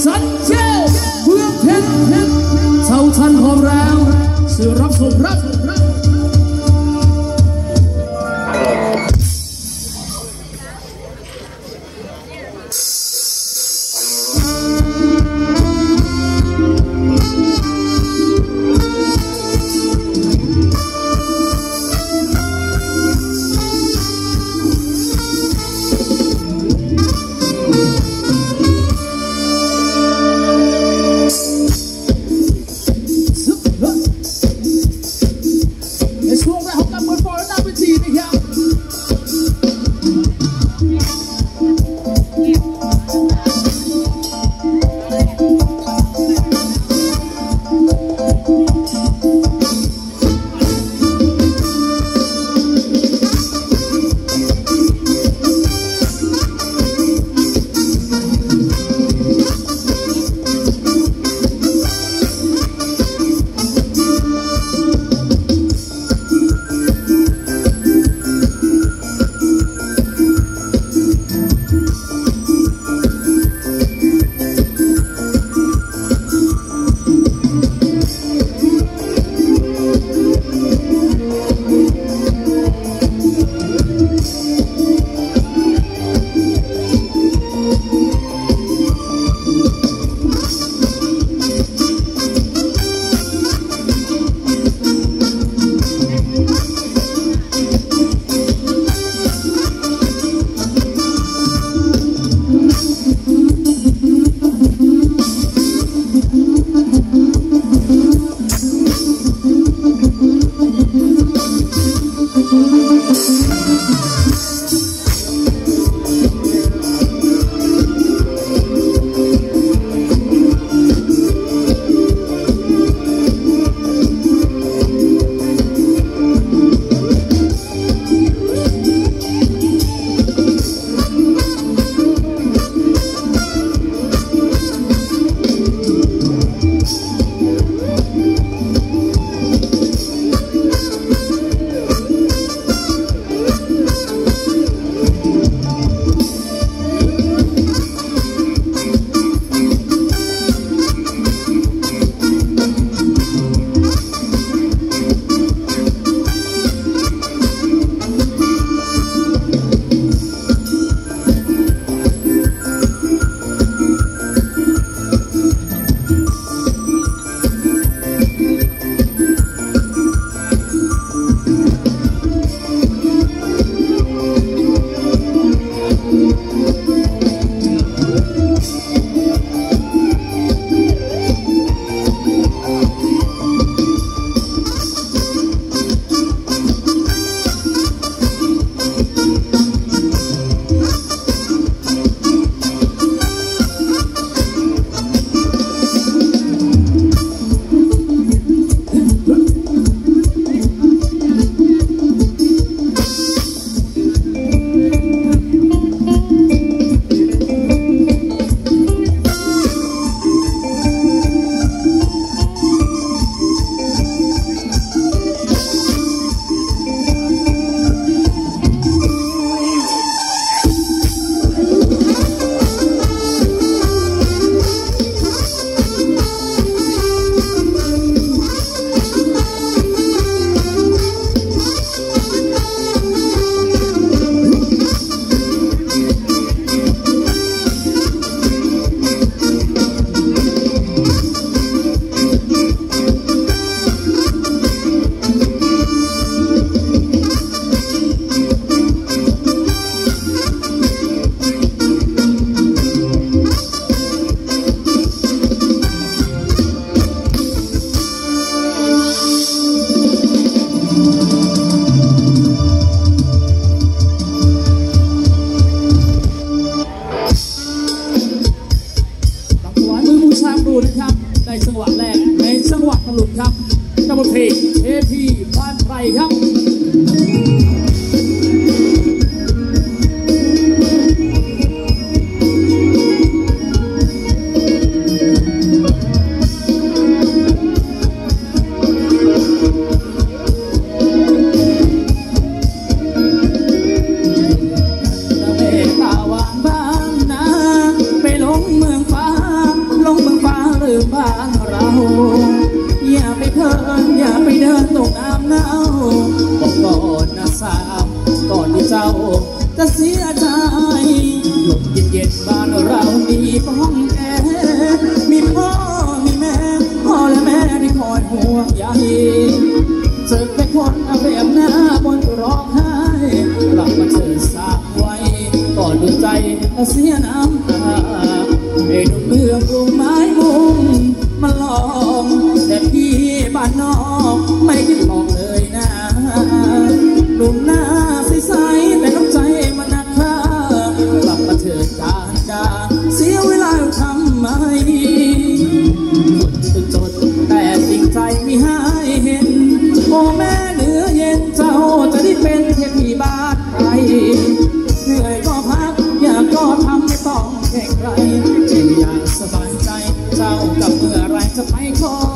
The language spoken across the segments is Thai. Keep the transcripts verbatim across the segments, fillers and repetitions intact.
สันเจ้าเมืองเพชรเท่าทันพร้อมแล้วสื่อรับสุรับเมืองฟ้าจะเสียใจลมเย็นๆบ้านเรามีห้องแอร์มีพ่อมีแม่พ่อและแม่ที่คอยห่วงใยเจอแค่คนเอาแบบหน้าบนร้องไห้กลับมาเจอสากไว้ก่อนดูใจเสียน้ำตาให้ดูเมืองกรุงไม้มุงมาลองแต่พี่บ้านนอกไม่คิดมองเลยนะหนุ่มหน้าใสๆแต่น้ำใจมันหนักค่ากลับมาเถิดการดาเสียเวลาทำไมจนจนแต่จริงใจไม่ให้เห็นโอ้แม่เหลือเย็นเจ้าจะได้เป็นเทพีบ้านใครเหนื่อยก็พักอยากก็ทำไม่ต้องแข่งใครอยากสบายใจเจ้ากับเมื่อไรจะไปขอ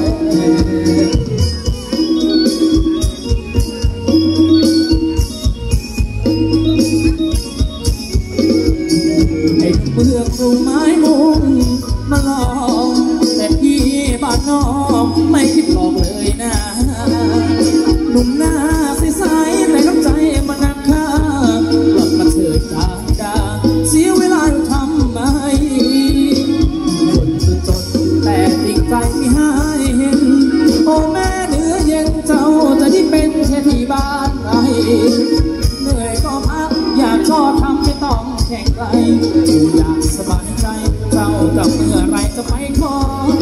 ให้เมืองกรุงไม้มุงมาลองแต่พี่บ้านนอกไม่คิดหลอกเลยนะหนุ่มหน้าใสๆแต่น้ำใจมันหนักค่ากลับมาเถิดกาดาเสียเวลาทำไมคนจนจนแต่ติดใจไม่ให้เห็นโอ้แม่เหนือเย็นเจ้าจะได้เป็นแค่ที่บ้านใครเหนื่อยก็พักอยากก็ทำไม่ต้องแข่งใครอยู่อยากสบายใจเจ้ากับเมื่อไรจะไปขอ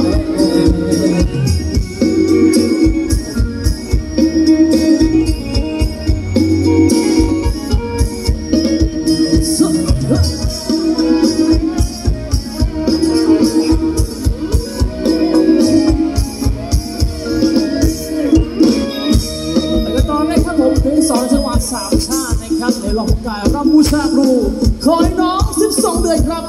สอนจังหวัดสามชาตินะครับในรอบกายรับบูชาครูขอให้น้องสิบสองเดือนครับ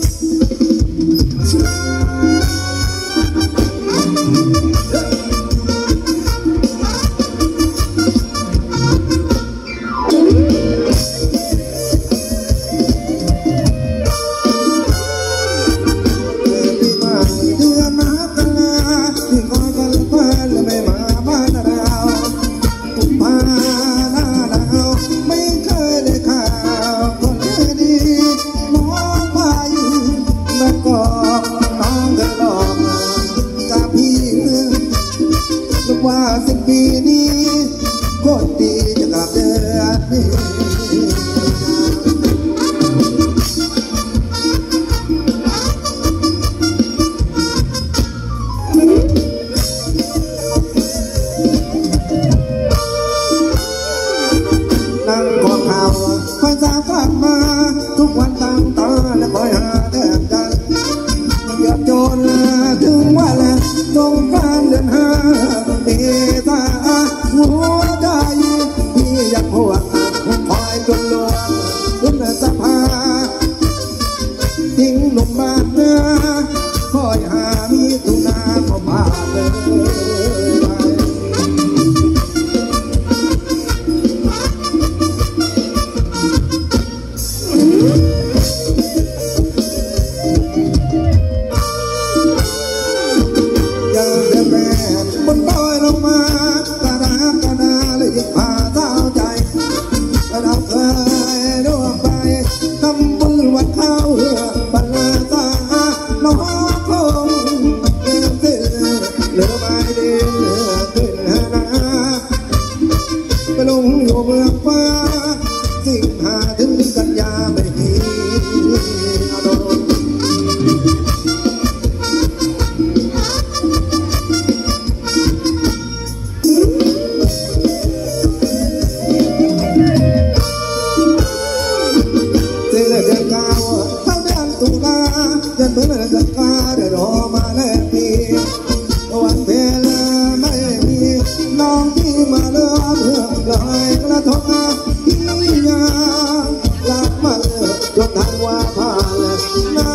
ว่าสิ่งปีนี้โคตรดีจะกลับเดือนนี้นั่งกอดเข่าคอยสาวกลับมาทุกวันตั้งตาและคอยหาแทบกันเกือบโจรถึงวันสงกรานต์เดือนห้าเอตาหัวใจพี่อยากหัวผมคอยจนลวงขึ้นสะพาทิ้งหนุ่มบ้านเนื้อคอยหามีตุนาพอมาเลยไปลงอยู่เมืองฟ้าสิ่งหาถึงกันยาไม่มีอารมณ์เจอเดือนเก้าทั้งเดือนตุลาเดือนเมื่อเดือนกาเดือนรอมาแล้วปีวันเวลาไม่มีน้องที่มาเลือกเพื่อลอยกระทงที่ยาลับมาเลือกจนทันว่าผ่านน้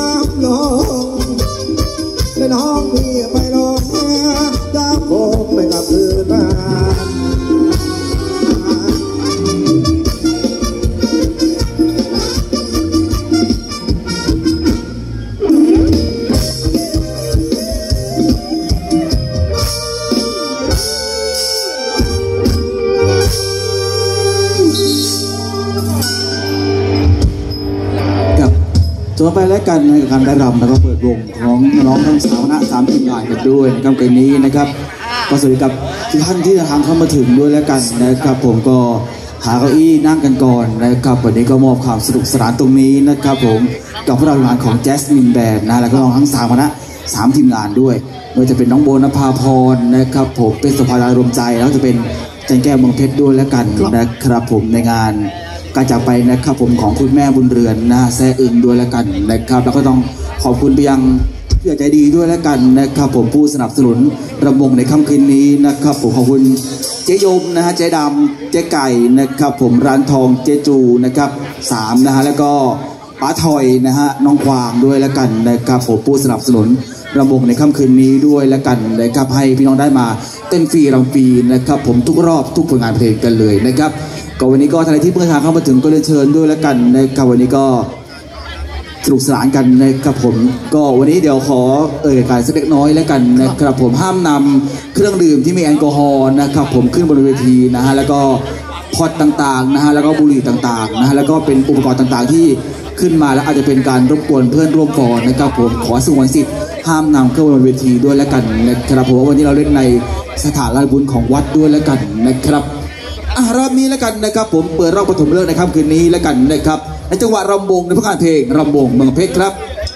ต่อไปแล้วกันในการได้รำแล้วก็เปิดวงของน้องทั้งสาวคณะสามทีมงานกันด้วยนะครับเกมนี้นะครับก็สวัสดีกับทุกท่านที่ทางเข้ามาถึงด้วยแล้วกันนะครับผมก็หาเก้าอี้นั่งกันก่อนนะครับวันนี้ก็มอบความสนุกสนานตรงนี้นะครับผมกับพวกเราทีมงานของแจสมินแบนด์นะแล้วก็น้องทั้งสามคณะสามทีมงานด้วยโดยจะเป็นน้องโบนภาพรนะครับผมเป็นสุภาพรวมใจแล้วจะเป็นจันแก้วเมืองเพชรด้วยแล้วกันนะครับผมในงานการจากไปนะครับผมของคุณแม่บุญเรือนนะแซ่อึงด้วยแล้วกันนะครับแล้วก็ต้องขอบคุณไปยังผู้ใหญ่ใจดีด้วยแล้วกันนะครับผมผู้สนับสนุนระวงในค่ำคืนนี้นะครับผมขอบคุณเจ๊ยมนะฮะเจ๊ดำเจ๊ไก่นะครับผมร้านทองเจ๊จูนะครับสามนะฮะแล้วก็ป้าถอยนะฮะน้องควางด้วยแล้วกันนะครับผมผู้สนับสนุนระวงในค่ำคืนนี้ด้วยแล้วกันนะครับให้พี่น้องได้มาเต้นฟรีรำฟรีนะครับผมทุกรอบทุกผลงานเพลงกันเลยนะครับก็วันนี้ก็ท่านที่เพิ่งทางเข้ามาถึงก็เรียนเชิญด้วยแล้วกันนะครับวันนี้ก็สนุกสนานกันนะครับผมก็วันนี้เดี๋ยวขอเอ่ยการสักเล็กน้อยแล้วกันนะครับผมห้ามนำเครื่องดื่มที่มีแอลกอฮอล์นะครับผมขึ้นบนเวทีนะฮะแล้วก็พอตต่างๆนะฮะแล้วก็บุหรี่ต่างๆนะฮะแล้วก็เป็นอุปกรณ์ต่างๆที่ขึ้นมาแล้วอาจจะเป็นการรบกวนเพื่อนร่วมฟอนนะครับผมขอสงวนสิทธิ์ห้ามนำเครื่องบนเวทีด้วยแล้วกันนะครับผมวันนี้เราเล่นในสถานราชบุญของวัดด้วยแล้วกันนะครับอ่ะรอบนี้แล้วกันนะครับผมเปิดรอบปฐมฤกษ์ในค่ำคืนนี้แล้วกันนะครับในจังหวะรำวงในผลงานเพลงรำวงเมืองเพชรครับ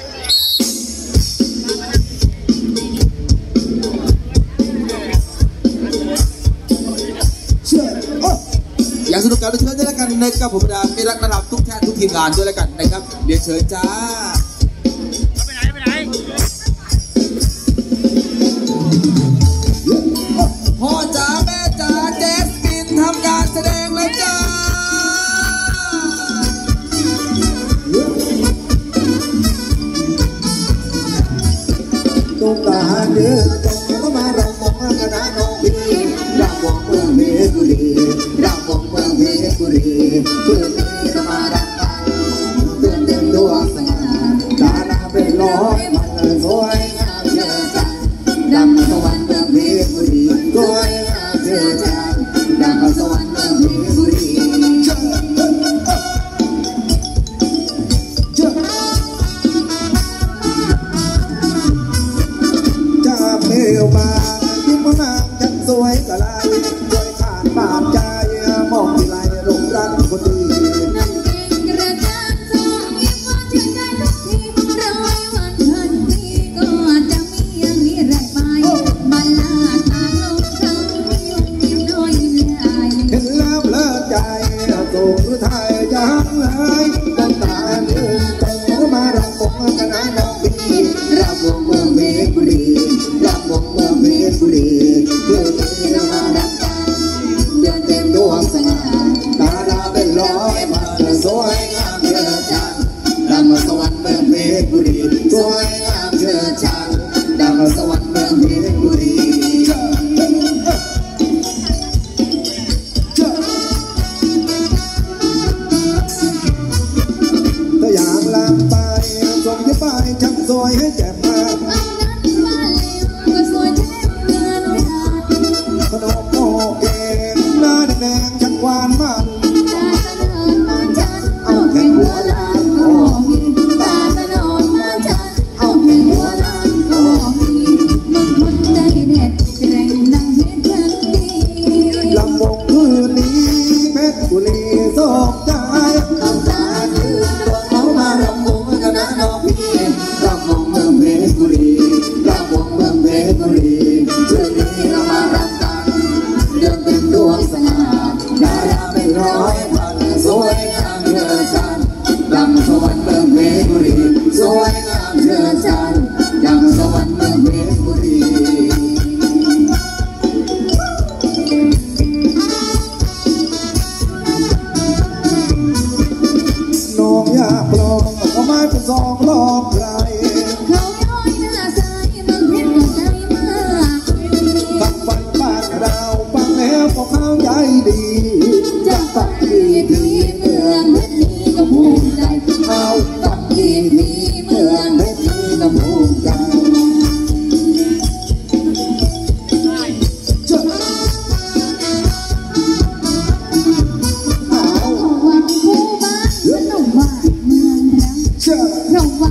อยากสนุกกันเชิญด้วยแล้วกันนะครับผมดาไม่รักระดับทุกท่านทุกทีมงานด้วยแล้วกันนะครับเรียนเชิญจ้าไปไหนไปไหนพ่อจ๋าแม่จ๋าเจสมินทำการแสดงแล้วจ้าตุ๊กตาเดือดก็มารำวงคณะน้องพี่รำวงเมืองเพชรบุรีรำวงเมืองเพชรบุรีเพื่อนพี่ก็มารักกันเตือนเต็มดวงสง่าตาหน้าเป็นร้อยมันสวยงามเชื่อจังดำสวรรค์เมืองเพชรบุรีสวยงามเชื่อจังดำสวรรค์เมืองเพชรบุรีมายิ้มนางฉันสวยกะลายสวยขาดบาดใจมองที่ไรหลงรักคนดีนั่นเองกระจางจองยิ้มว่าชื่นใจทุกทีเราไว้วันเพิ่นทีก็จะมีอย่างนี้แรกไปบัลลาดตาลงเขายุ่งยิ้มน้อยยิ้มใหญ่เห็นแล้วเลิศใจส่งหรือไทยยังเลยตั้งตาเดินตรงมารำวงคณะน้องพี่รำวงเมืองเพชรบุรีรำวงเมืองเพชรบุรีเพื่อนพี่เรามารักกันเดือนเต็มดวงสง่าตาดาเป็นร้อยมาสวยงามเชื่อชันดำสวรรค์เมืองเพชรบุรีสวยงามเชื่อชันดำสวรรค์เมืองเพชรบุรีถ้าอยากลำไปส่งที่ไปช่างสวยให้แจ่มมาขนมโมเกนหน้าแดงช่างหวานมันเอาแค่หัวลานโอ้มีตาตะนอนมาจันเอาแค่หัวลานโอ้มีมึงคนใจเด็ดแกร่งดังเพชรพันดีลำวงคืนนี้เพชรบุรีสองใจต้องตาคืนเขามาลำวงคณะน้องพี่ลำวงเมืองเพชรบุรีลำวงเมืองเพชรบุรีคืนนี้เรามารักกันเดือนเต็มดวงสง่าดาราเป็นร้อยพันสวยงามเชื่อชันดำสวรรค์เมืองเพชรบุรีสวยงามเชื่อชันดำสวรรค์เมืองเพชรบุรีน้องอยากลองเอาไม้เป็นซองลองใครเขาย้อยหน้าใสเมืองเพชรก็ใจมากตั้งฝันบ้านเราฟังแล้วก็เข้าใจดีจะฝันดีที่เมืองเพชรนี้ก็ภูมิใจเอาฝันดีที่เมืองเพชรนี้ก็ภูมิใจเอาวันคู่บ้านสนุกบ้านเมืองรังเรา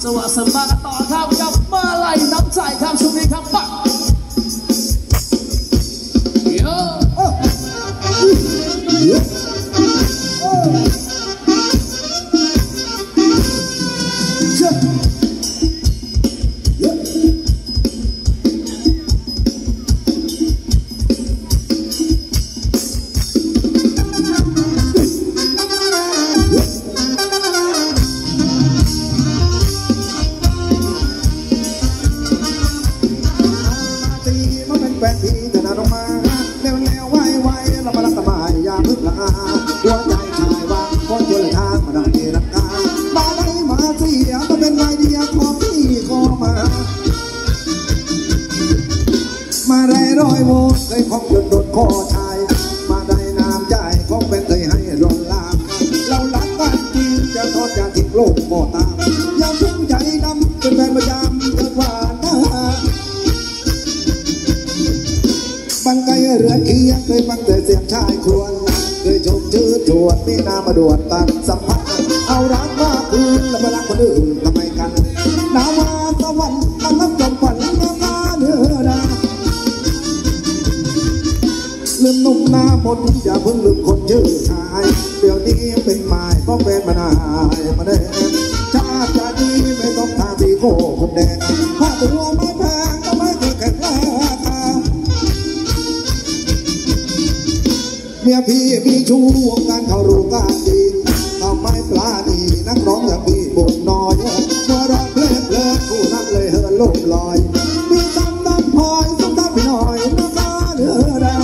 วัสดิ์มากันต่อครับกับมาลัยน้ำใจครับช่วงนี้ครับปักเยอะเยอะมาได้ร้อยโมงเคยพบหยุดโดดคอชายมาได้น้ำใจของเป็นเคยให้รอนลามเรารักกันจริงจะทอดจะทิ้งโลกก็ตามอย่าพึ่งใจดำเป็นแฟนประจำเกิดว่าหน้าบังไกเรือเคียงเคยฟังแต่เสียงชายครวญเคยชมชื่อจวดมีนามาดวดตัดสัมผัสเอารักว่าคืนแล้วมารักคนอื่นทำไมกันนาวาสวรรค์ตั้งรับจมฝันน้ำตาเนื้อดาลืมนุ่มหน้ามนอย่าเพิ่งลืมคนชื่อชายเดี๋ยวนี้เป็นหมายเพราะเป็นมานายมาแดงชาติจะดีไม่ต้องทางที่โคผมแดงถ้าตัวไม่แพงก็ไม่เคยแข็งแรงเมียพี่มีชู้วงการเขารู้กันดีทำไมปลาดีนักร้องอย่างพี่บ่นน้อยเมื่อร้องเพลงเพลินผู้นักเลยเฮิร์นโลกลอยมีซ้ำดำพลอยซ้ำดำพี่หน่อยน้ำตาเนื้อดา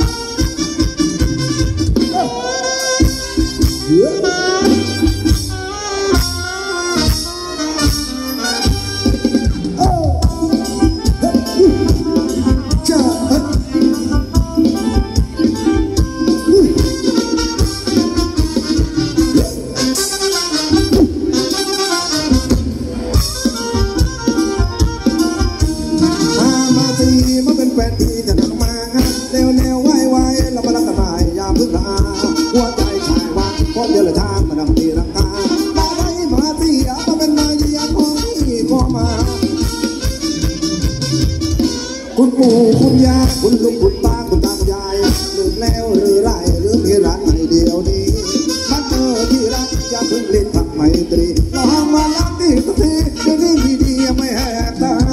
คุณปู่คุณย่าคุณลุงคุณป้าคุณตาคุณยายลืมแล้วหรือไรลืมที่รักในเดียวนี้มันเจอที่รักอย่าเพิ่งลิ้นผักไมตรีเราห้ามมาลักดีสักทีเรื่องนี้ดีๆไม่แหกตา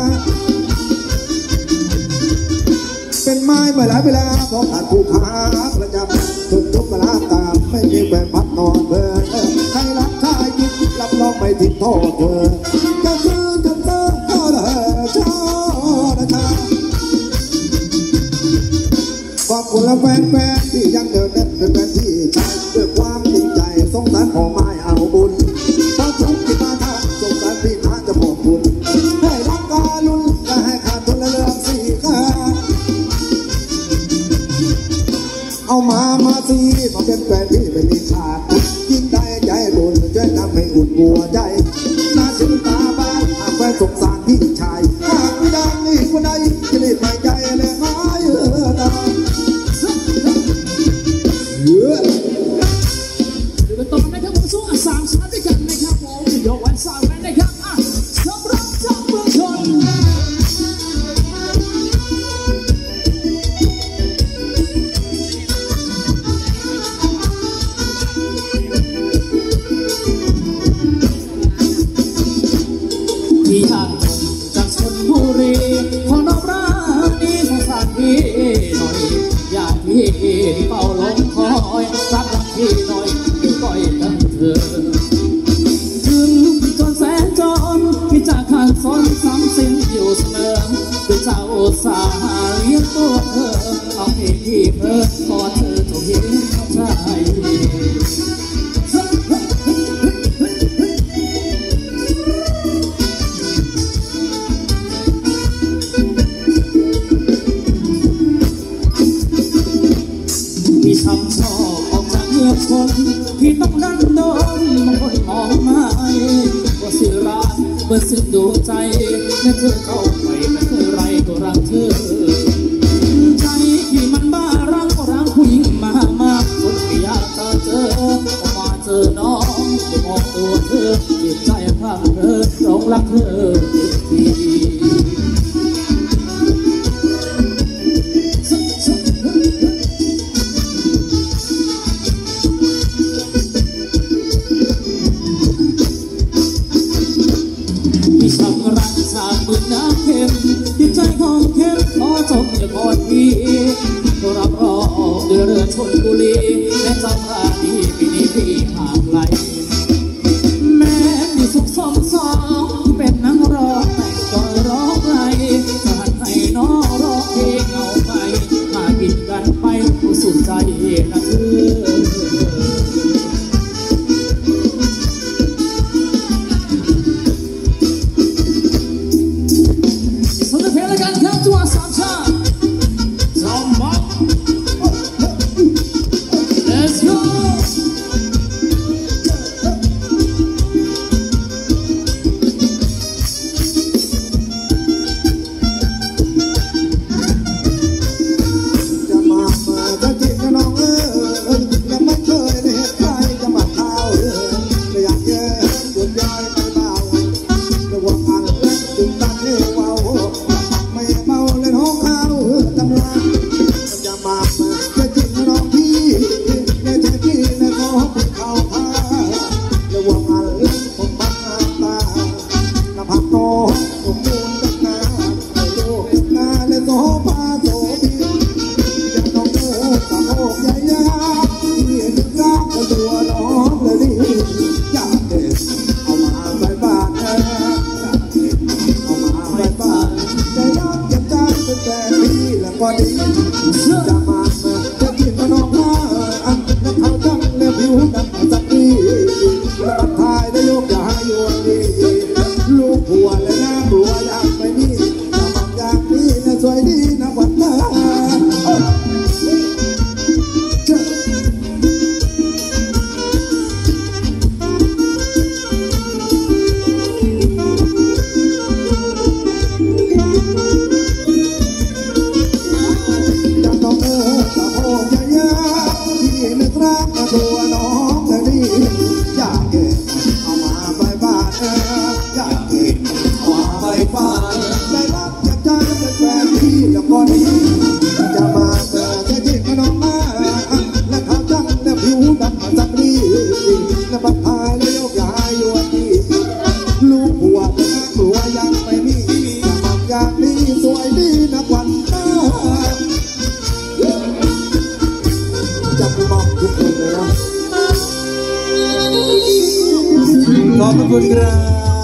เป็นไม้มาหลายเวลาเพราะขาดผู้ค้าประจำทุกทุกเวลาตามไม่มีแฟนพักนอนเพลินใครรักใครกินรับรองไม่ทิ้งโทษเธอจะซื้อจะเจอก็ได้ชอบนะขอบคุณและแฟนๆที่ยังเดินเดินเป็นแฟนที่ใจด้วยความจริงใจสงสารพ่อไม้เอาบุญเพราะทุกที่มาทางสงสารพี่น้าจะบอกคุณให้รักการุณจะให้ขาดทุนและเรื่องสี่ขาเอามามาสิมาเป็นแฟนพี่ไม่มีขาดยิ่งได้ใจบุญช่วยทำให้อุ่นหัวใจน่าชื่นตาบ้านหากแฟนสงสารพี่ชายหากไม่ได้นี่คนใดจะรีบไปใจเลยหายเออตาเยอะดูกันต่อนะครับผมสู้สามชาติด้วยกันนะครับผมยกวันเสาร์กันนะครับอ่ะสำหรับเจ้าเมืองชนที่ห่างจากชลบุรีขอน้องรักนี้สงสารพี่หน่อยอยากพี่เป่าลมคอยรักรักพี่หน่อยเดี๋ยวปล่อยกันเถอะถึงจนแสนจนพี่จะขาดสนซ้ำสิ้นอยู่เสมอคือเจ้าอุตส่าห์เลี้ยงตัวเธอเอาให้พี่เพ้อขอเธอถูกเห็นใจที่ทำชอบออกจากเมื่อคนที่ต้องนั่งโดนบางคนมองไม่ว่าสื่อรักเปิดสึกดูใจแม้เธอเข้าไปไม่เคยไรก็รักเธอใจที่มันบ้ารักก็รักผู้หญิงมามากคนที่อยากจะเจอพอมาเจอน้องได้มองตัวเธอจิตใจพังเธอร้องรักเธอทีที่ฉันรักชาติมือน้ำเค็มจิตใจของเข้มขอจบอย่าก่อนพี่รับรองด้วยเรือชลบุรีและเจ้าพาดีปีนี้พี่ห่างไกลแม้มีสุขสองสองที่เป็นนักร้องแต่ก็ร้องไกลสหัสให้น้องร้องเพลงเอาไปหากินกันไปผู้สุดใจนะเธอขอบคุณครับ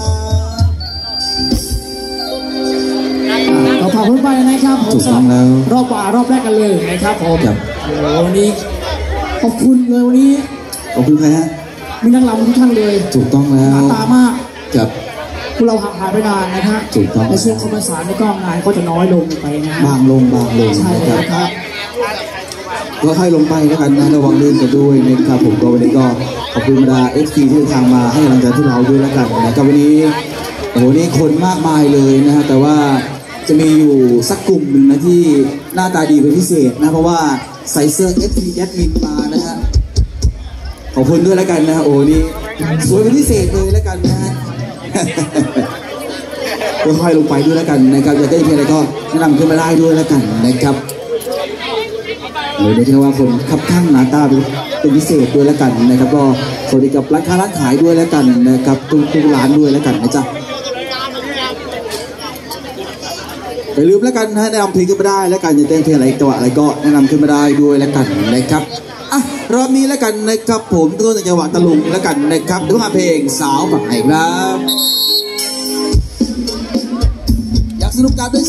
เราผ่านพ้นไปนะครับผมสำหรับรอบป่ารอบแรกกันเลยนะครับผมวันนี้ขอบคุณเลยวันนี้ขอบคุณใครฮะมีนักรำทุกท่านเลยถูกต้องแล้วตามากกับพวกเราห่างหายไปนานนะครับถูกต้องในช่วงคอมเมอร์สารในกล้องงานก็จะน้อยลงไปนะบางลงบางลงใช่ครับก็ให้ลงไปแล้วกันนะระวังลื่นกันด้วยนะครับผมก็วันนี้ก็ขอบคุณบรรดา เอฟ ซี ที่เดินทางมาให้กำลังใจพวกเราด้วยแล้วกันนะครับวันนี้โอ้โหนี่คนมากมายเลยนะฮะแต่ว่าจะมีอยู่สักกลุ่มหนึ่งนะที่หน้าตาดีเป็นพิเศษนะเพราะว่าใส่เสื้อ เอฟ ซี แอดมินมานะฮะขอบคุณด้วยแล้วกันนะฮะโอ้นี่สวยเป็นพิเศษเลยแล้วกันนะฮะก็ค่อยลงไปด้วยแล้วกันนะครับจะได้เพียงอะไรก็แนะนำขึ้นมาได้ด้วยแล้วกันนะครับเลยในที่ว่าคนขับข้างหน้าตาเป็นพิเศษด้วยแล้วกันนะครับก็สวัสดีกับร้านค้าร้านขายด้วยแล้วกันนะครับทุกทุกร้านด้วยแล้วกันนะจ๊ะอย่าลืมแล้วกันนะแนะนำเพลงขึ้นมาได้แล้วกันจะเต้นเพลงอะไรจังหวะอะไรก็แนะนำขึ้นมาได้ด้วยแล้วกันนะครับอ่ะรอบนี้แล้วกันนะครับผมต้นจังหวะตะลุงแล้วกันนะครับด้วยเพลงสาวฝั่งไหนครับอยากสนุกกันด้วย